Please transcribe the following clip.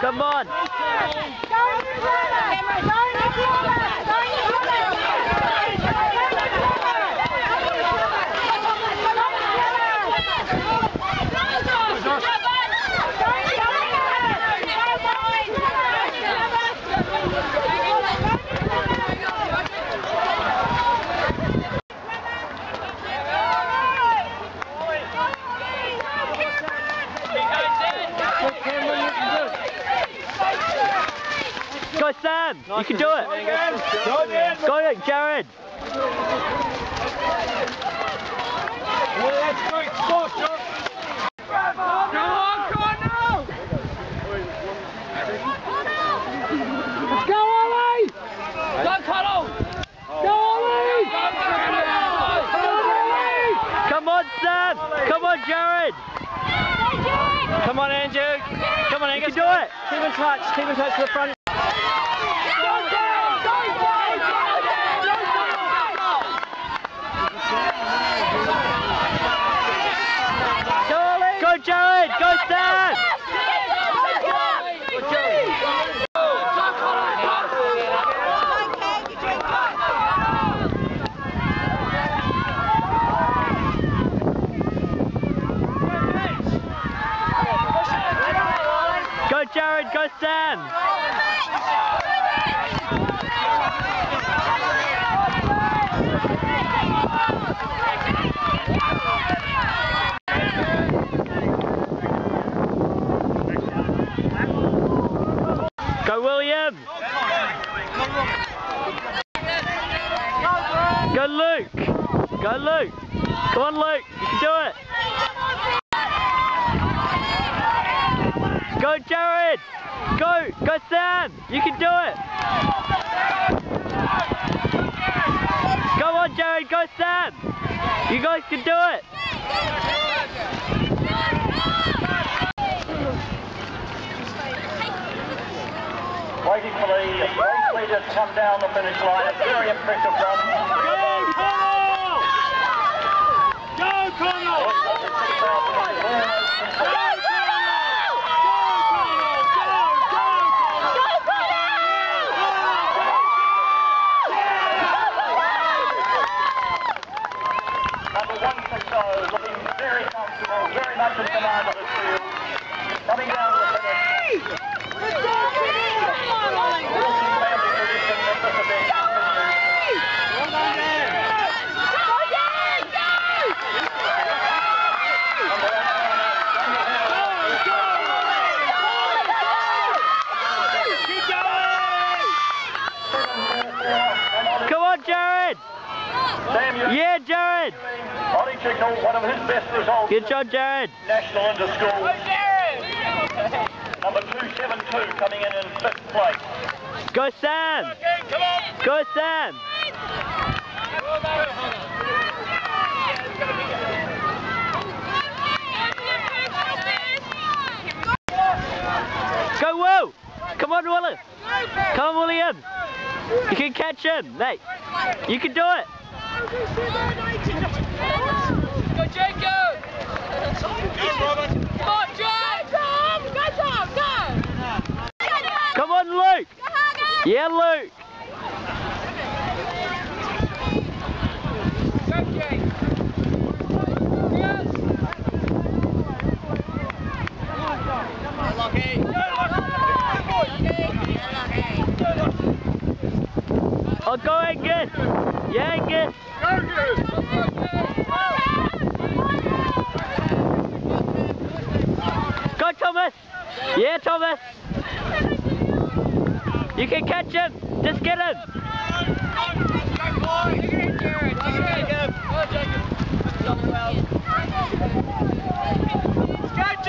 Come on. Go Sam, you can do it. Go Jared. Go Ollie! Go Connell! Go Ollie! Come on Sam! Come on Jared! Come on Andrew! Come on Angus! You can do it! Keep in touch to the front. Go Jared! Go Sam! Go Jared! Go Sam! Go William! Go Luke! Go Luke! Come on Luke! You can do it! Go Jared! Go! Go Sam! You can do it! Go on Jared! Go Sam! You guys can do it! Waiting for the race leader to come down the finish line. It's very impressive run. Go Connell! Go Connell! Number 160 looking very comfortable, very much in command of his field. Coming down to the finish. Come on Jared! Yeah Jared! Ollie Chickle, one of his best results. Good job Jared! National Inter-School. Number 272 coming in 5th place. Go Sam! Go Sam! Go Will! Come on William! Come on William! You can catch him, mate! You can do it! Go Jacob! Come on Jake! Go Tom! Go! Come on Luke! Yeah Luke! Go Jake! Yes! Lucky! Oh go Angus! Yeah Angus! Go Thomas! Yeah Thomas! You can catch him! Just get him! Go